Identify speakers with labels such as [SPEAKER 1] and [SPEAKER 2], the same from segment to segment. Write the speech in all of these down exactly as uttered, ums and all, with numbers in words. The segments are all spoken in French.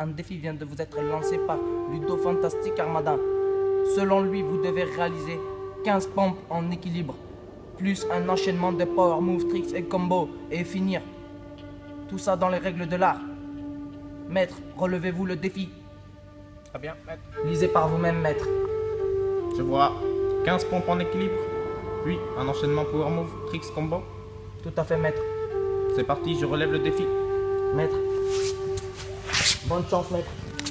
[SPEAKER 1] un défi vient de vous être lancé par Ludo Fantastic Armada. Selon lui, vous devez réaliser quinze pompes en équilibre, plus un enchaînement de power move, tricks et combos, et finir. Tout ça dans les règles de l'art. Maître, relevez-vous le défi.
[SPEAKER 2] Très bien, maître.
[SPEAKER 1] Lisez par vous-même, maître.
[SPEAKER 2] Je vois quinze pompes en équilibre, puis un enchaînement power move, tricks, combo.
[SPEAKER 1] Tout à fait, maître.
[SPEAKER 2] C'est parti, je relève le défi.
[SPEAKER 1] Maître. Bonne chance, maître.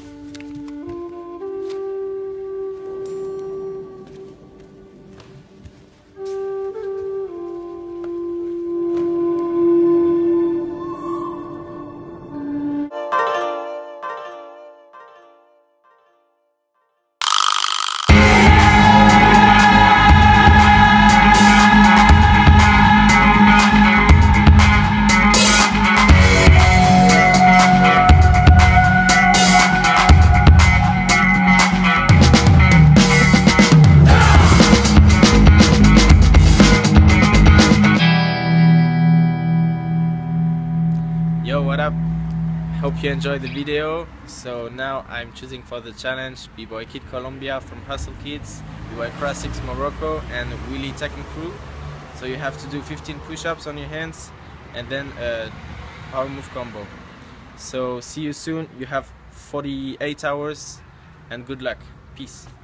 [SPEAKER 2] Yo, what up? Hope you enjoyed the video. So now I'm choosing for the challenge B-Boy Kid Colombia from Hustle Kids, B-Boy Classics Morocco, and Willy Tekken Crew. So you have to do fifteen push-ups on your hands and then a power move combo. So see you soon. You have forty-eight hours and good luck. Peace.